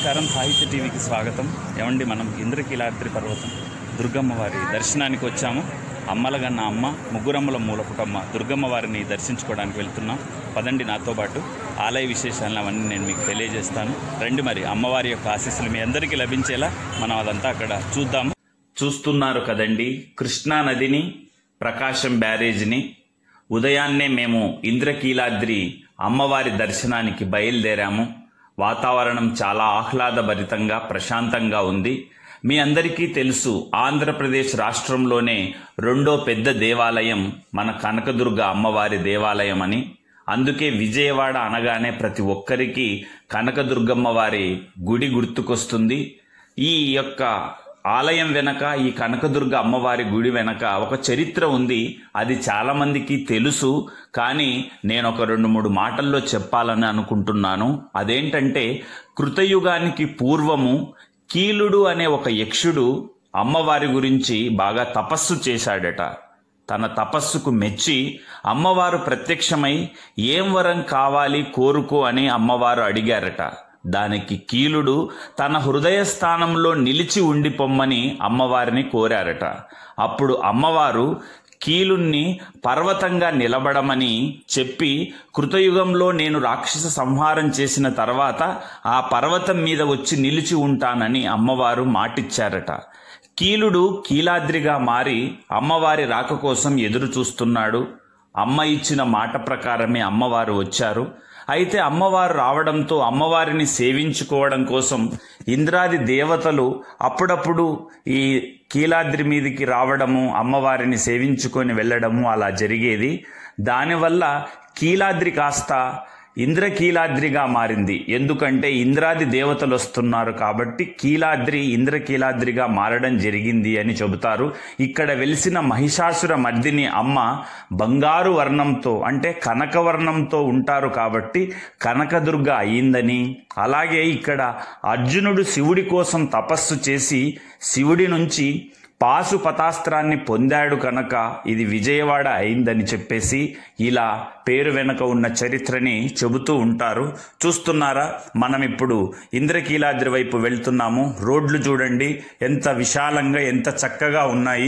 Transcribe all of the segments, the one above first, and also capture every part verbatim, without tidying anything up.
నమస్కారం, సాహిత్య టీవీకి స్వాగతం. ఏమండి, మనం ఇంద్రకీలాద్రి పర్వతం దుర్గమ్మ వారి దర్శనానికి వచ్చాము. అమ్మలగన్న అమ్మ, ముగ్గురమ్మల మూలపుటమ్మ దుర్గమ్మ వారిని దర్శించుకోవడానికి వెళ్తున్నాం. పదండి నాతో పాటు. ఆలయ విశేషాలను అవన్నీ నేను మీకు తెలియజేస్తాను. రండి, మరి అమ్మవారి యొక్క ఆశీస్సులు మీ అందరికీ లభించేలా మనం అదంతా అక్కడ చూద్దాము. చూస్తున్నారు కదండి, కృష్ణా నదిని, ప్రకాశం బ్యారేజ్ని. ఉదయాన్నే మేము ఇంద్రకీలాద్రి అమ్మవారి దర్శనానికి బయలుదేరాము. వాతావరణం చాలా ఆహ్లాదభరితంగా ప్రశాంతంగా ఉంది. మీ అందరికీ తెలుసు, ఆంధ్రప్రదేశ్ రాష్ట్రంలోనే రెండో పెద్ద దేవాలయం మన కనకదుర్గ అమ్మవారి దేవాలయం అని. అందుకే విజయవాడ అనగానే ప్రతి ఒక్కరికి కనకదుర్గమ్మ వారి గుడి గుర్తుకొస్తుంది. ఈ యొక్క ఆలయం వెనక, ఈ కనకదుర్గ అమ్మవారి గుడి వెనక ఒక చరిత్ర ఉంది. అది చాలా మందికి తెలుసు, కానీ నేను ఒక రెండు మూడు మాటల్లో చెప్పాలని అనుకుంటున్నాను. అదేంటంటే, కృతయుగానికి పూర్వము కీలుడు అనే ఒక యక్షుడు అమ్మవారి గురించి బాగా తపస్సు చేశాడట. తన తపస్సుకు మెచ్చి అమ్మవారు ప్రత్యక్షమై ఏం వరం కావాలి కోరుకో అని అమ్మవారు అడిగారట. దానికి కీలుడు తన హృదయ స్థానంలో నిలిచి ఉండిపోమ్మని అమ్మవారిని కోరారట. అప్పుడు అమ్మవారు కీలుణ్ణి పర్వతంగా నిలబడమని చెప్పి, కృతయుగంలో నేను రాక్షస సంహారం చేసిన తర్వాత ఆ పర్వతం మీద వచ్చి నిలిచి ఉంటానని అమ్మవారు మాటిచ్చారట. కీలుడు కీలాద్రిగా మారి అమ్మవారి రాక కోసం ఎదురు చూస్తున్నాడు. అమ్మ ఇచ్చిన మాట ప్రకారమే అమ్మవారు వచ్చారు. అయితే అమ్మవారు రావడంతో అమ్మవారిని సేవించుకోవడం కోసం ఇంద్రాది దేవతలు అప్పుడప్పుడు ఈ కీలాద్రి మీదికి రావడము, అమ్మవారిని సేవించుకొని వెళ్ళడము అలా జరిగేది. దానివల్ల కీలాద్రి కాస్త ఇంద్రకీలాద్రిగా మారింది. ఎందుకంటే ఇంద్రాది దేవతలు వస్తున్నారు కాబట్టి కీలాద్రి ఇంద్రకీలాద్రిగా మారడం జరిగింది అని చెబుతారు. ఇక్కడ వెలిసిన మహిషాసుర మర్దిని అమ్మ బంగారు వర్ణంతో, అంటే కనక వర్ణంతో ఉంటారు కాబట్టి కనకదుర్గ అయిందని, అలాగే ఇక్కడ అర్జునుడు శివుడి కోసం తపస్సు చేసి శివుడి నుంచి పాశుపతాస్త్రాన్ని పొందాడు కనుక ఇది విజయవాడ అయిందని చెప్పేసి ఇలా పేరు వెనుక ఉన్న చరిత్రని చెబుతూ ఉంటారు. చూస్తున్నారా, మనం ఇప్పుడు ఇంద్రకీలాద్రి వైపు వెళ్తున్నాము. రోడ్లు చూడండి ఎంత విశాలంగా, ఎంత చక్కగా ఉన్నాయి.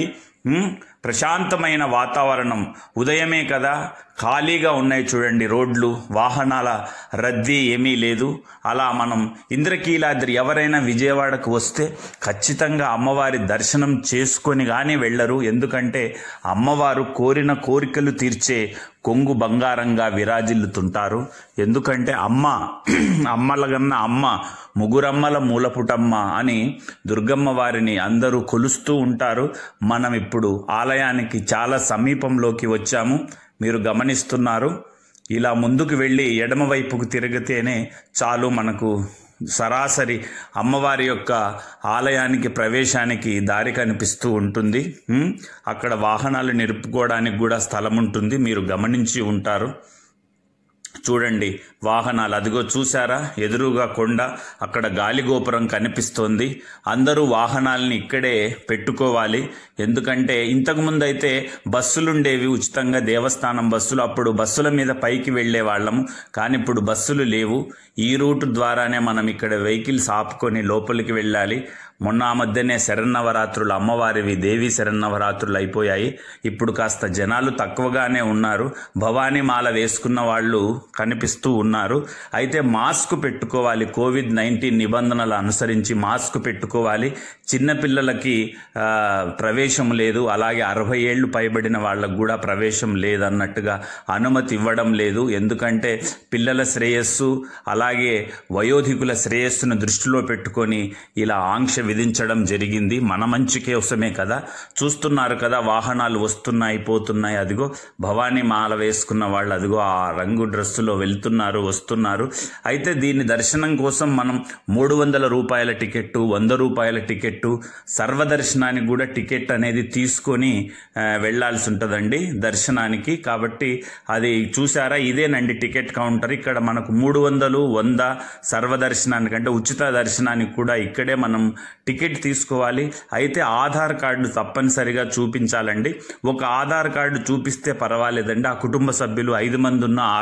ప్రశాంతమైన వాతావరణం. ఉదయమే కదా, ఖాళీగా ఉన్నాయి చూడండి రోడ్లు, వాహనాల రద్దీ ఏమీ లేదు. అలా మనం ఇంద్రకీలాద్రి ఎవరైనా విజయవాడకు వస్తే ఖచ్చితంగా అమ్మవారి దర్శనం చేసుకొని కానీ వెళ్ళరు. ఎందుకంటే అమ్మవారు కోరిన కోరికలు తీర్చే కొంగు బంగారంగా విరాజిల్లుతుంటారు. ఎందుకంటే అమ్మ అమ్మలగన్న అమ్మ, ముగ్గురమ్మల మూలపుటమ్మ అని దుర్గమ్మ వారిని అందరూ కొలుస్తూ ఉంటారు. మనం ఇప్పుడు ఆలయానికి చాలా సమీపంలోకి వచ్చాము. మీరు గమనిస్తున్నారు. ఇలా ముందుకు వెళ్ళి ఎడమవైపుకు తిరిగితేనే చాలు మనకు సరాసరి అమ్మవారి యొక్క ఆలయానికి ప్రవేశానికి దారి కనిపిస్తూ ఉంటుంది. అక్కడ వాహనాలు నిలుపుకోవడానికి కూడా స్థలం ఉంటుంది. మీరు గమనించి ఉంటారు. చూడండి వాహనాలు, అదిగో చూసారా, ఎదురుగా కొండ, అక్కడ గాలిగోపురం కనిపిస్తోంది. అందరూ వాహనాలని ఇక్కడే పెట్టుకోవాలి. ఎందుకంటే ఇంతకుముందు అయితే బస్సులుండేవి, ఉచితంగా దేవస్థానం బస్సులు. అప్పుడు బస్సుల మీద పైకి వెళ్లే వాళ్ళము, కానీ ఇప్పుడు బస్సులు లేవు. ఈ రూట్ ద్వారానే మనం ఇక్కడ వెహికల్స్ ఆపుకొని లోపలికి వెళ్ళాలి. మొన్న ఆ మధ్యనే శరన్నవరాత్రులు, అమ్మవారివి దేవి శరన్నవరాత్రులు అయిపోయాయి. ఇప్పుడు కాస్త జనాలు తక్కువగానే ఉన్నారు. భవానీ మాల వేసుకున్న వాళ్ళు కనిపిస్తూ ఉన్నారు. అయితే మాస్క్ పెట్టుకోవాలి. కోవిడ్ నైన్టీన్ నిబంధనలు అనుసరించి మాస్క్ పెట్టుకోవాలి. చిన్నపిల్లలకి ప్రవేశం లేదు, అలాగే అరవై ఏళ్లు పైబడిన వాళ్ళకు కూడా ప్రవేశం లేదన్నట్టుగా అనుమతి ఇవ్వడం లేదు. ఎందుకంటే పిల్లల శ్రేయస్సు, అలాగే వయోధికుల శ్రేయస్సును దృష్టిలో పెట్టుకొని ఇలా ఆంక్ష విధించడం జరిగింది. మన మంచి కోసమే కదా. చూస్తున్నారు కదా, వాహనాలు వస్తున్నాయి పోతున్నాయి. అదిగో భవానీ మాల వేసుకున్న వాళ్ళు అదిగో ఆ రంగు డ్రెస్సులో వెళ్తున్నారు, వస్తున్నారు. అయితే దీని దర్శనం కోసం మనం మూడు వందల రూపాయల టికెట్టు, వంద రూపాయల టికెట్టు, సర్వదర్శనానికి కూడా టికెట్ అనేది తీసుకొని వెళ్లాల్సి ఉంటుందండి దర్శనానికి. కాబట్టి అది చూసారా, ఇదేనండి టికెట్ కౌంటర్. ఇక్కడ మనకు మూడు వందలు, వంద సర్వదర్శనానికి అంటే ఉచిత దర్శనానికి కూడా ఇక్కడే మనం టికెట్ తీసుకోవాలి. అయితే ఆధార్ కార్డు తప్పనిసరిగా చూపించాలండి. ఒక ఆధార్ కార్డు చూపిస్తే పర్వాలేదండి. ఆ కుటుంబ సభ్యులు ఐదు మంది ఉన్నా ఆరు మంది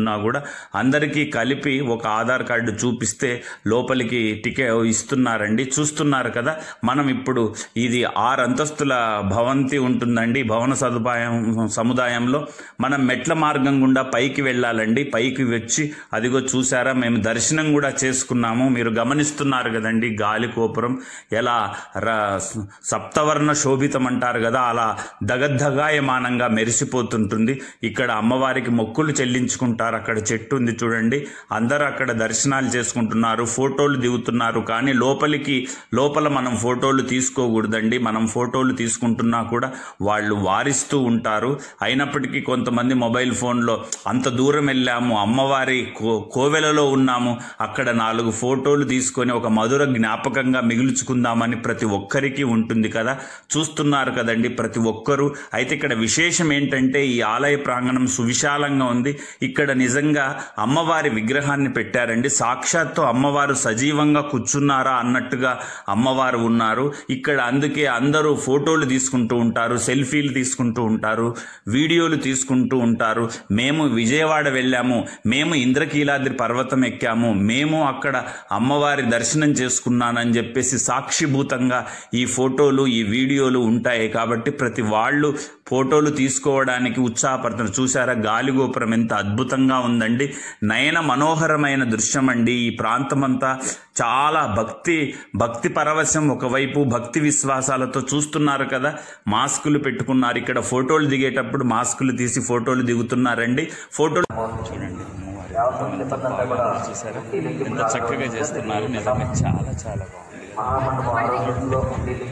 వెళ్తున్నా కూడా అందరికీ కలిపి ఒక ఆధార్ కార్డు చూపిస్తే లోపలికి టికెట్ ఇస్తున్నారండి. చూస్తున్నారు కదా, మనం ఇప్పుడు ఇది ఆరు అంతస్తుల భవంతి ఉంటుందండి. భవన సదుపాయం సముదాయంలో మనం మెట్ల మార్గం గుండా పైకి వెళ్ళాలండి. పైకి వచ్చి అదిగో చూసారా, మేము దర్శనం కూడా చేసుకున్నాము. మీరు గమనిస్తున్నారు కదండి గాలి గోపురం ఎలా సప్తవర్ణ శోభితం అంటారు కదా, అలా దగద్దగాయమానంగా మెరిసిపోతుంటుంది. ఇక్కడ అమ్మవారికి మొక్కులు చెల్లించుకుంటారు. అక్కడ చెట్టు ఉంది చూడండి, అందరూ అక్కడ దర్శనాలు చేసుకుంటున్నారు, ఫోటోలు దిగుతున్నారు. కానీ లోపలికి లోపల మనం ఫోటోలు తీసుకోకూడదండి. మనం ఫోటోలు తీసుకుంటున్నా కూడా వాళ్ళు వారిస్తూ ఉంటారు. అయినప్పటికీ కొంతమంది మొబైల్ ఫోన్లో అంత దూరం వెళ్ళాము, అమ్మవారి కో కోవెలలో ఉన్నాము, అక్కడ నాలుగు ఫోటోలు తీసుకొని ఒక మధుర జ్ఞాపకంగా మిగుల్చుకుందామని ప్రతి ఒక్కరికి ఉంటుంది కదా. చూస్తున్నారు కదండి ప్రతి ఒక్కరూ. అయితే ఇక్కడ విశేషం ఏంటంటే ఈ ఆలయ ప్రాంగణం సువిశాలంగా ఉంది. ఇక్కడ నిజంగా అమ్మవారి విగ్రహాన్ని పెట్టారండి. సాక్షాత్తు అమ్మవారు సజీవంగా కూర్చున్నారా అన్నట్టుగా అమ్మవారు ఉన్నారు ఇక్కడ. అందుకే అందరూ ఫోటోలు తీసుకుంటూ ఉంటారు, సెల్ఫీలు తీసుకుంటూ ఉంటారు, వీడియోలు తీసుకుంటూ ఉంటారు. మేము విజయవాడ వెళ్ళాము, మేము ఇంద్రకీలాద్రి పర్వతం ఎక్కాము, మేము అక్కడ అమ్మవారి దర్శనం చేసుకున్నానని చెప్పేసి సాక్షిభూతంగా ఈ ఫోటోలు ఈ వీడియోలు ఉంటాయి. కాబట్టి ప్రతి వాళ్ళు ఫోటోలు తీసుకోవడానికి ఉత్సాహపడుతున్నారు. చూసారా గాలిగోపురం ఎంత అద్భుతంగా ఉందండి. నయన మనోహరమైన దృశ్యం అండి. ఈ ప్రాంతం అంతా చాలా భక్తి భక్తి పరవశం, ఒకవైపు భక్తి విశ్వాసాలతో చూస్తున్నారు కదా. మాస్కులు పెట్టుకున్నారు. ఇక్కడ ఫోటోలు దిగేటప్పుడు మాస్కులు తీసి ఫోటోలు దిగుతున్నారండి. ఫోటోలు చూడండి చూసారా ఎంత చక్కగా చేస్తున్నారు. నిజంగా చాలా చాలా బాగుంది.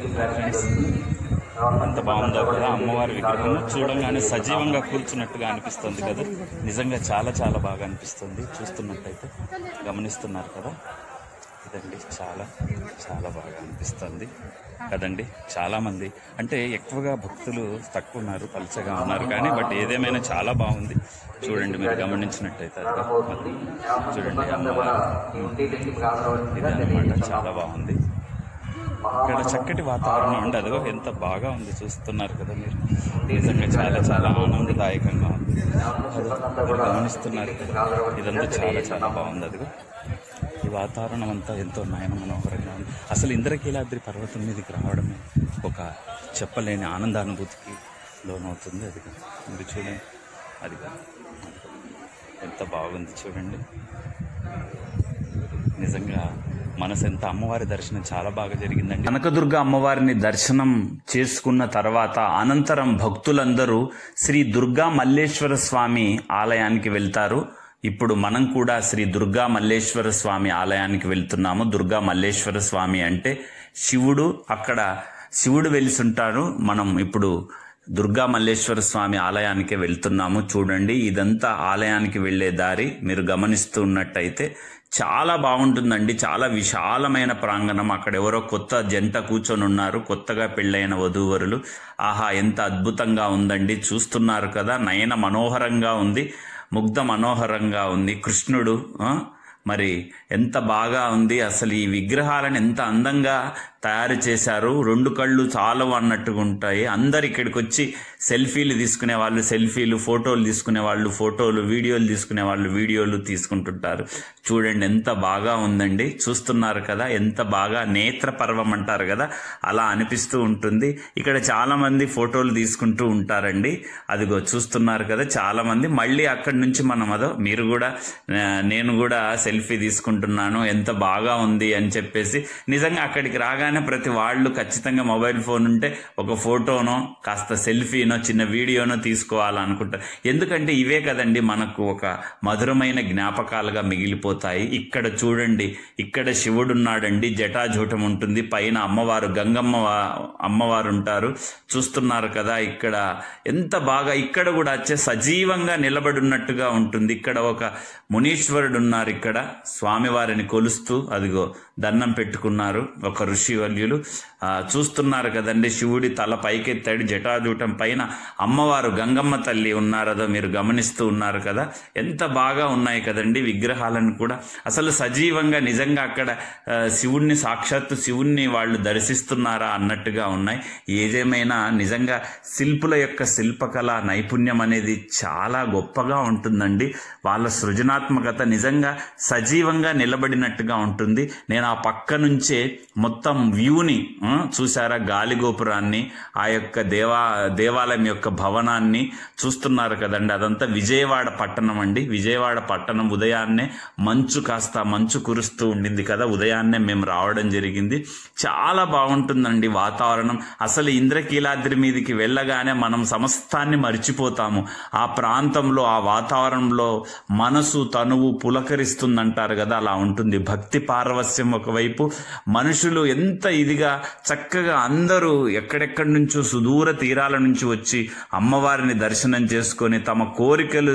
ఎంత బాగుందో కదా అమ్మవారి విగ్రహం. చూడంగానే సజీవంగా కూర్చున్నట్టుగా అనిపిస్తుంది కదా. నిజంగా చాలా చాలా బాగా అనిపిస్తుంది. చూస్తున్నట్టయితే గమనిస్తున్నారు కదా. ఇదండి చాలా చాలా బాగా అనిపిస్తుంది కదండి. చాలామంది అంటే ఎక్కువగా భక్తులు తక్కువ ఉన్నారు, పలుచగా ఉన్నారు. కానీ బట్ ఏదేమైనా చాలా బాగుంది. చూడండి మీరు గమనించినట్టయితే అది చూడండి అమ్మవారు ఇది అన్నమాట. చాలా బాగుంది. ఇక్కడ చక్కటి వాతావరణం అండి. అదిగో ఎంత బాగా ఉంది. చూస్తున్నారు కదా మీరు. నిజంగా చాలా చాలా ఆనందదాయకంగా ఉంది. మీరు గమనిస్తున్నారు కదా, ఇదంతా చాలా చాలా బాగుంది. అదిగో ఈ వాతావరణం అంతా ఎంతో నయన మనోహరంగా ఉంది. అసలు ఇంద్రకీలాద్రి పర్వతం మీదకి రావడమే ఒక చెప్పలేని ఆనందానుభూతికి లోనవుతుంది. అది మీరు చూడండి, అది ఎంత బాగుంది చూడండి. నిజంగా మనసు ఎంత అమ్మవారి దర్శనం చాలా బాగా జరిగిందండి. కనకదుర్గ అమ్మవారిని దర్శనం చేసుకున్న తర్వాత అనంతరం భక్తులందరూ శ్రీ దుర్గా మల్లేశ్వర స్వామి ఆలయానికి వెళ్తారు. ఇప్పుడు మనం కూడా శ్రీ దుర్గా మల్లేశ్వర స్వామి ఆలయానికి వెళ్తున్నాము. దుర్గా మల్లేశ్వర స్వామి అంటే శివుడు, అక్కడ శివుడు వెలిసుంటారు. మనం ఇప్పుడు దుర్గా మల్లేశ్వర స్వామి ఆలయానికి వెళ్తున్నాము. చూడండి ఇదంతా ఆలయానికి వెళ్లే దారి. మీరు గమనిస్తూ ఉన్నట్టయితే చాలా బాగుంటుందండి. చాలా విశాలమైన ప్రాంగణం. అక్కడ ఎవరో కొత్త జంట కూర్చొని ఉన్నారు, కొత్తగా పెళ్ళైన వధూవరులు. ఆహా ఎంత అద్భుతంగా ఉందండి. చూస్తున్నారు కదా, నయన మనోహరంగా ఉంది, ముగ్ధ మనోహరంగా ఉంది. కృష్ణుడు మరి ఎంత బాగా ఉంది. అసలు ఈ విగ్రహాలను ఎంత అందంగా తయారు చేశారు. రెండు కళ్ళు చాలవు అన్నట్టుగా ఉంటాయి. అందరు ఇక్కడికి వచ్చి సెల్ఫీలు తీసుకునే వాళ్ళు సెల్ఫీలు, ఫోటోలు తీసుకునే వాళ్ళు ఫోటోలు, వీడియోలు తీసుకునే వాళ్ళు వీడియోలు తీసుకుంటుంటారు. చూడండి ఎంత బాగా ఉందండి. చూస్తున్నారు కదా, ఎంత బాగా నేత్ర పర్వం అంటారు కదా, అలా అనిపిస్తూ ఉంటుంది. ఇక్కడ చాలా మంది ఫోటోలు తీసుకుంటూ ఉంటారండి. అదిగో చూస్తున్నారు కదా చాలా మంది. మళ్ళీ అక్కడి నుంచి మనం అదో మీరు కూడా నేను కూడా సెల్ఫీ తీసుకుంటున్నాను, ఎంత బాగా ఉంది అని చెప్పేసి. నిజంగా అక్కడికి రాగానే ప్రతి వాళ్ళు ఖచ్చితంగా మొబైల్ ఫోన్ ఉంటే ఒక ఫోటోనో కాస్త సెల్ఫీనో చిన్న వీడియోనో తీసుకోవాలనుకుంటారు. ఎందుకంటే ఇవే కదండి మనకు ఒక మధురమైన జ్ఞాపకాలుగా మిగిలిపోతాయి. ఇక్కడ చూడండి, ఇక్కడ శివుడు ఉన్నాడండి, జటాజూటం ఉంటుంది, పైన అమ్మవారు గంగమ్మ అమ్మవారు ఉంటారు. చూస్తున్నారు కదా ఇక్కడ ఎంత బాగా. ఇక్కడ కూడా వచ్చే సజీవంగా నిలబడి ఉన్నట్టుగా ఉంటుంది. ఇక్కడ ఒక మునీశ్వరుడు ఉన్నారు, ఇక్కడ స్వామివారిని కొలుస్తూ అదిగో దండం పెట్టుకున్నారు ఒక ఋషివర్యులు. చూస్తున్నారు కదండి, శివుడి తల పైకెత్తాడు, జటాజూటం పైన పైన అమ్మవారు గంగమ్మ తల్లి ఉన్నారదో మీరు గమనిస్తూ ఉన్నారు కదా, ఎంత బాగా ఉన్నాయి కదండి విగ్రహాలను కూడా. అసలు సజీవంగా నిజంగా అక్కడ శివుణ్ణి సాక్షాత్తు శివుణ్ణి వాళ్ళు దర్శిస్తున్నారా అన్నట్టుగా ఉన్నాయి. ఏదేమైనా నిజంగా శిల్పుల యొక్క శిల్పకళ నైపుణ్యం అనేది చాలా గొప్పగా ఉంటుందండి. వాళ్ళ సృజనాత్మకత నిజంగా సజీవంగా నిలబడినట్టుగా ఉంటుంది. నేను ఆ పక్క నుంచే మొత్తం వ్యూని చూసారా, గాలిగోపురాన్ని, ఆ యొక్క దేవా దేవాలయం యొక్క భవనాన్ని చూస్తున్నారు కదండి. అదంతా విజయవాడ పట్టణం అండి. విజయవాడ పట్టణం ఉదయాన్నే మంచు కాస్త మంచు కురుస్తూ ఉండింది కదా, ఉదయాన్నే మేము రావడం జరిగింది. చాలా బాగుంటుందండి వాతావరణం. అసలు ఇంద్రకీలాద్రి మీదకి వెళ్ళగానే మనం సమస్తాన్ని మర్చిపోతాము. ఆ ప్రాంతంలో ఆ వాతావరణంలో మనసు తనువు పులకరిస్తుందంటారు కదా, అలా ఉంటుంది. భక్తి పారవస్యం ఒకవైపు, మనుషులు ఎంత ఇదిగా చక్కగా అందరూ ఎక్కడెక్కడి నుంచో సుదూర తీరాల నుంచి వచ్చి అమ్మవారిని దర్శనం చేసుకొని తమ కోరికలు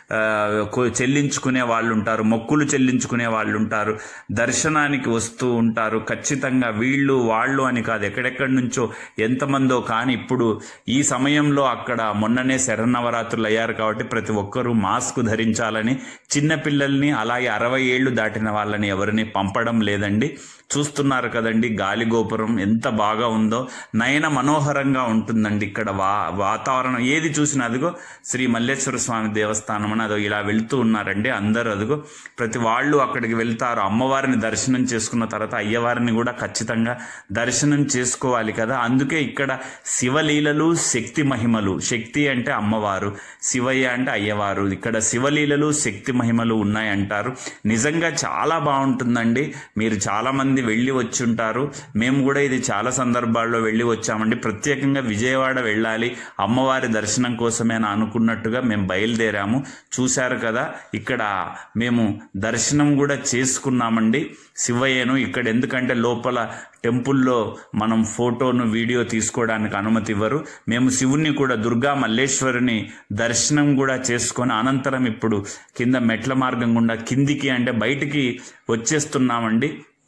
చెల్లించుకునే వాళ్ళు ఉంటారు, మొక్కులు చెల్లించుకునే వాళ్ళు ఉంటారు, దర్శనానికి వస్తూ ఉంటారు. ఖచ్చితంగా వీళ్ళు వాళ్ళు అని కాదు, ఎక్కడెక్కడి నుంచో ఎంతమందో. కానీ ఇప్పుడు ఈ సమయంలో అక్కడ మొన్ననే శరన్నవరాత్రులు అయ్యారు కాబట్టి ప్రతి ఒక్కరూ మాస్క్ ధరించాలని, చిన్నపిల్లల్ని అలాగే అరవై ఏళ్ళు దాటిన వాళ్ళని ఎవరిని పంపడం లేదండి. చూస్తున్నారు కదండి గాలిగోపురం ఎంత బాగా ఉందో, నయన మనోహరంగా ఉంటుందండి ఇక్కడ వా వాతావరణం ఏది చూసినా. అదిగో శ్రీ మల్లేశ్వర స్వామి దేవస్థానం అని అదో ఇలా వెళ్తూ ఉన్నారండి అందరూ. అదిగో ప్రతి వాళ్ళు అక్కడికి వెళ్తారు. అమ్మవారిని దర్శనం చేసుకున్న తర్వాత అయ్యవారిని కూడా ఖచ్చితంగా దర్శనం చేసుకోవాలి కదా. అందుకే ఇక్కడ శివలీలలు, శక్తి మహిమలు, శక్తి అంటే అమ్మవారు, శివయ్య అంటే అయ్యవారు. ఇక్కడ శివలీలలు, శక్తి మహిమలు ఉన్నాయంటారు. నిజంగా చాలా బాగుంటుందండి. మీరు చాలా మంది వెళ్ళి వచ్చి ఉంటారు. మేము కూడా ఇది చాలా సందర్భాల్లో వెళ్ళి వచ్చామండి. ప్రత్యేకంగా విజయవాడ వెళ్ళాలి అమ్మవారి దర్శనం కోసమే అనుకున్నట్టుగా మేము బయలుదేరాము. చూశారు కదా, ఇక్కడ మేము దర్శనం కూడా చేసుకున్నామండి శివయ్యను. ఇక్కడ ఎందుకంటే లోపల టెంపుల్లో మనం ఫోటోను వీడియో తీసుకోవడానికి అనుమతి ఇవ్వరు. మేము శివుణ్ణి కూడా దుర్గా మల్లేశ్వరిని దర్శనం కూడా చేసుకొని అనంతరం ఇప్పుడు కింద మెట్ల మార్గం గుండా కిందికి అంటే బయటికి వచ్చేస్తున్నామండి.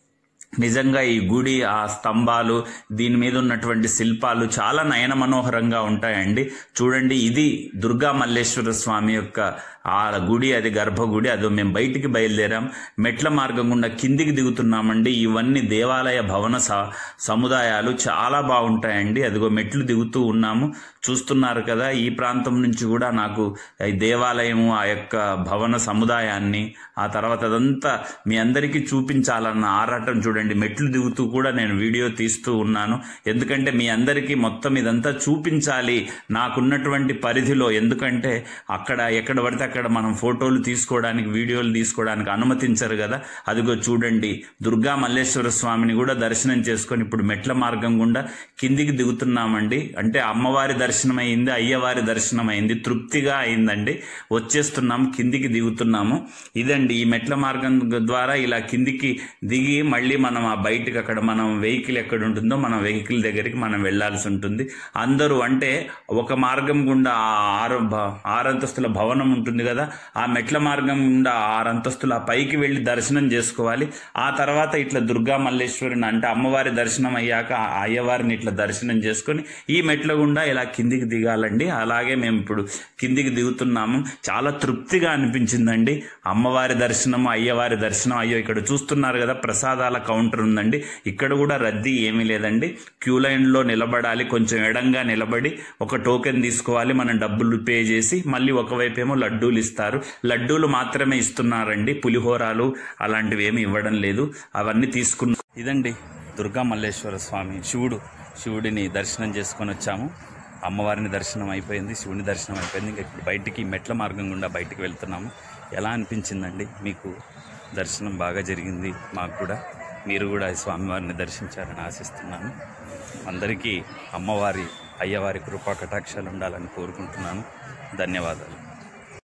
నిజంగా ఈ గుడి, ఆ స్తంభాలు, దీని మీద ఉన్నటువంటి శిల్పాలు చాలా నయన మనోహరంగా ఉంటాయండి. చూడండి, ఇది దుర్గా మల్లేశ్వర స్వామి యొక్క ఆ గుడి, అది గర్భగుడి. అదో మేము బయటికి బయలుదేరాం, మెట్ల మార్గం గుండా కిందికి దిగుతున్నామండి. ఇవన్నీ దేవాలయ భవన సముదాయాలు చాలా బాగుంటాయండి. అదిగో మెట్లు దిగుతూ ఉన్నాము, చూస్తున్నారు కదా. ఈ ప్రాంతం నుంచి కూడా నాకు ఈ దేవాలయము, ఆ యొక్క భవన సముదాయాన్ని, ఆ తర్వాత అదంతా మీ అందరికీ చూపించాలన్న ఆరాటం చూడండి. మెట్లు దిగుతూ కూడా నేను వీడియో తీస్తూ ఉన్నాను. ఎందుకంటే మీ అందరికీ మొత్తం ఇదంతా చూపించాలి నాకున్నటువంటి పరిధిలో. ఎందుకంటే అక్కడ ఎక్కడ పడితే అక్కడ మనం ఫోటోలు తీసుకోవడానికి, వీడియోలు తీసుకోవడానికి అనుమతించరు కదా. అదిగో చూడండి, దుర్గా మల్లేశ్వర స్వామిని కూడా దర్శనం చేసుకొని ఇప్పుడు మెట్ల మార్గం గుండా కిందికి దిగుతున్నామండి. అంటే అమ్మవారి దర్శనం అయింది, అయ్యవారి దర్శనం అయింది, తృప్తిగా అయిందండి. వచ్చేస్తున్నాం, కిందికి దిగుతున్నాము. ఇదండి ఈ మెట్ల మార్గం ద్వారా ఇలా కిందికి దిగి మళ్ళీ మనం ఆ బయటకు అక్కడ మనం వెహికల్ ఎక్కడ ఉంటుందో మన వెహికల్ దగ్గరికి మనం వెళ్లాల్సి ఉంటుంది. అందరూ అంటే ఒక మార్గం గుండా ఆరు ఆరంతస్తుల భవనం ఉంటుంది కదా, ఆ మెట్ల మార్గం గుండా ఆరంతస్తుల పైకి వెళ్లి దర్శనం చేసుకోవాలి. ఆ తర్వాత ఇట్లా దుర్గా మల్లేశ్వరిని అంటే అమ్మవారి దర్శనం అయ్యాక అయ్యవారిని ఇట్లా దర్శనం చేసుకొని ఈ మెట్ల గుండా ఇలా కిందికి దిగాలండి. అలాగే మేము ఇప్పుడు కిందికి దిగుతున్నాము. చాలా తృప్తిగా అనిపించిందండి అమ్మవారి దర్శనం, అయ్యవారి దర్శనం. అయ్యో, ఇక్కడ చూస్తున్నారు కదా ప్రసాదాల కౌంటర్ ఉందండి. ఇక్కడ కూడా రద్దీ ఏమీ లేదండి. క్యూ లైన్ లో నిలబడాలి, కొంచెం ఎడంగా నిలబడి ఒక టోకెన్ తీసుకోవాలి. మనం డబ్బులు పే చేసి మళ్ళీ ఒకవైపు ఏమో లడ్డూలు ఇస్తారు. లడ్డూలు మాత్రమే ఇస్తున్నారండి, పులిహోరాలు అలాంటివి ఏమి ఇవ్వడం లేదు. అవన్నీ తీసుకున్న ఇదండి దుర్గా మల్లేశ్వర స్వామి, శివుడు శివుడిని దర్శనం చేసుకొని వచ్చాము. అమ్మవారిని దర్శనం అయిపోయింది, శివుని దర్శనం అయిపోయింది. ఇంకా ఇప్పుడు బయటికి మెట్ల మార్గం గుండా బయటికి వెళ్తున్నాము. ఎలా అనిపించిందండి మీకు? దర్శనం బాగా జరిగింది మాకు కూడా. మీరు కూడా ఈ స్వామివారిని దర్శించారని ఆశిస్తున్నాను. అందరికీ అమ్మవారి, అయ్యవారి కృపా కటాక్షాలు ఉండాలని కోరుకుంటున్నాను. ధన్యవాదాలు.